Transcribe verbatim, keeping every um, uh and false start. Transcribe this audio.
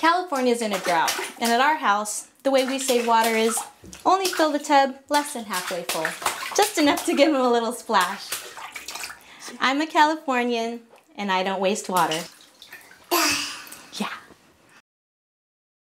California's in a drought, and at our house, the way we save water is only fill the tub less than halfway full, just enough to give them a little splash. I'm a Californian, and I don't waste water.